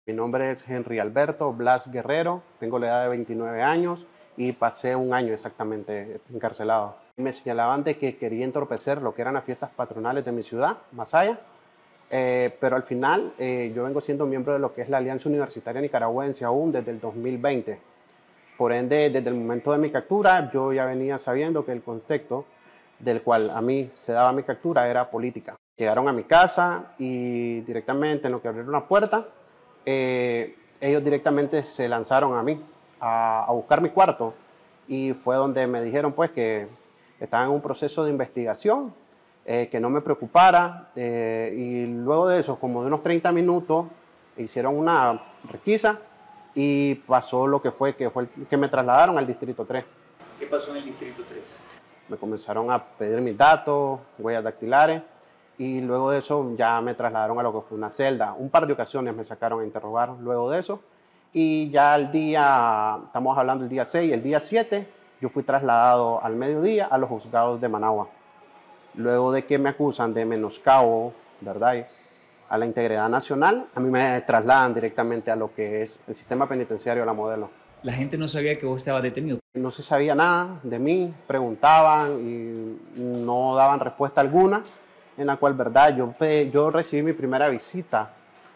Mi nombre es Henry Alberto Blas Guerrero, tengo la edad de 29 años y pasé un año exactamente encarcelado. Me señalaban de que quería entorpecer lo que eran las fiestas patronales de mi ciudad, Masaya, pero al final yo vengo siendo miembro de lo que es la Alianza Universitaria Nicaragüense aún desde el 2020. Por ende, desde el momento de mi captura, yo ya venía sabiendo que el contexto del cual a mí se daba mi captura era política. Llegaron a mi casa y directamente en lo que abrieron la puerta, ellos directamente se lanzaron a mí a buscar mi cuarto y fue donde me dijeron pues que estaban en un proceso de investigación, que no me preocupara, y luego de eso, como de unos 30 minutos, hicieron una requisa y pasó lo que fue que me trasladaron al Distrito 3. ¿Qué pasó en el Distrito 3? Me comenzaron a pedir mis datos, huellas dactilares, y luego de eso ya me trasladaron a lo que fue una celda. Un par de ocasiones me sacaron a interrogar luego de eso, y ya el día, estamos hablando del día 6, el día 7, yo fui trasladado al mediodía a los juzgados de Managua. Luego de que me acusan de menoscabo, ¿verdad?, a la integridad nacional, a mí me trasladan directamente a lo que es el sistema penitenciario La Modelo. La gente no sabía que vos estabas detenido. No se sabía nada de mí, preguntaban y no daban respuesta alguna, en la cual, ¿verdad?, yo recibí mi primera visita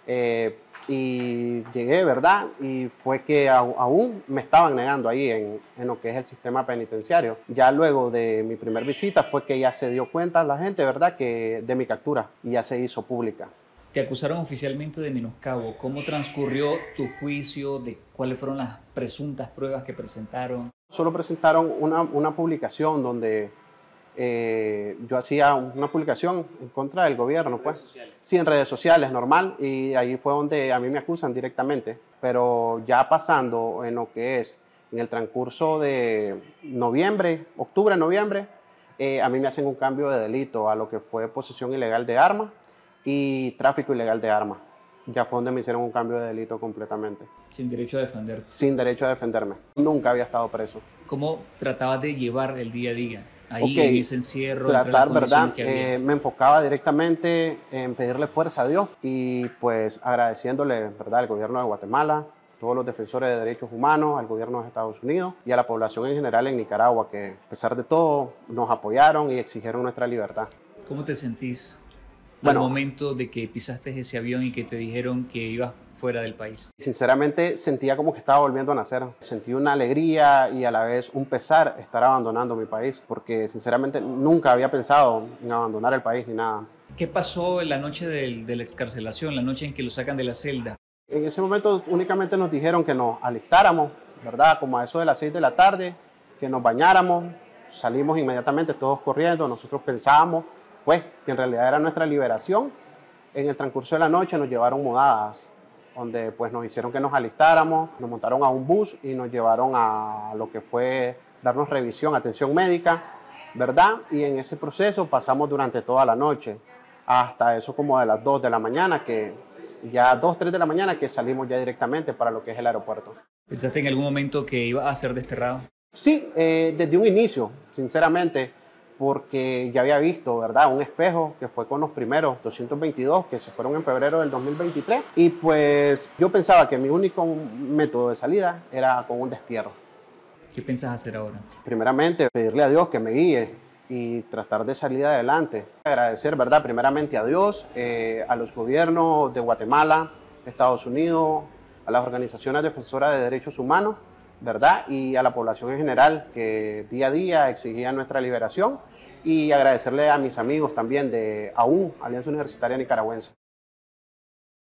y llegué, ¿verdad?, y fue que aún me estaban negando ahí en lo que es el sistema penitenciario. Ya luego de mi primera visita fue que ya se dio cuenta la gente, ¿verdad?, que de mi captura y ya se hizo pública. Te acusaron oficialmente de menoscabo. ¿Cómo transcurrió tu juicio? ¿De cuáles fueron las presuntas pruebas que presentaron? Solo presentaron una publicación donde yo hacía una publicación en contra del gobierno, pues. Sí, en redes sociales, normal, y ahí fue donde a mí me acusan directamente. Pero ya pasando en lo que es en el transcurso de noviembre, octubre, noviembre, a mí me hacen un cambio de delito a lo que fue posesión ilegal de armas y tráfico ilegal de armas. Ya fue donde me hicieron un cambio de delito completamente. Sin derecho a defenderte. Sin derecho a defenderme. Nunca había estado preso. ¿Cómo tratabas de llevar el día a día? Ahí en ese encierro, tratar, ¿verdad? Me enfocaba directamente en pedirle fuerza a Dios y pues agradeciéndole, ¿verdad?, al gobierno de Guatemala, todos los defensores de derechos humanos, al gobierno de Estados Unidos y a la población en general en Nicaragua, que a pesar de todo nos apoyaron y exigieron nuestra libertad. ¿Cómo te sentís al momento de que pisaste ese avión y que te dijeron que ibas fuera del país? Sinceramente sentía como que estaba volviendo a nacer. Sentí una alegría y a la vez un pesar estar abandonando mi país, porque sinceramente nunca había pensado en abandonar el país ni nada. ¿Qué pasó en la noche de la excarcelación, la noche en que lo sacan de la celda? En ese momento únicamente nos dijeron que nos alistáramos, ¿verdad?, como a eso de las 6 de la tarde, que nos bañáramos, salimos inmediatamente todos corriendo. Nosotros pensábamos pues que en realidad era nuestra liberación. En el transcurso de la noche nos llevaron mudadas, donde pues nos hicieron que nos alistáramos, nos montaron a un bus y nos llevaron a lo que fue darnos revisión, atención médica, ¿verdad? Y en ese proceso pasamos durante toda la noche, hasta eso como de las 2 de la mañana, que ya 2, 3 de la mañana que salimos ya directamente para lo que es el aeropuerto. ¿Pensaste en algún momento que ibas a ser desterrado? Sí, desde un inicio, sinceramente, porque ya había visto, ¿verdad?, un espejo que fue con los primeros 222 que se fueron en febrero del 2023 y pues yo pensaba que mi único método de salida era con un destierro. ¿Qué piensas hacer ahora? Primeramente, pedirle a Dios que me guíe y tratar de salir adelante. Agradecer, ¿verdad?, primeramente a Dios, a los gobiernos de Guatemala, Estados Unidos, a las organizaciones defensoras de derechos humanos, ¿verdad?, y a la población en general que día a día exigía nuestra liberación, y agradecerle a mis amigos también de AUN, Alianza Universitaria Nicaragüense.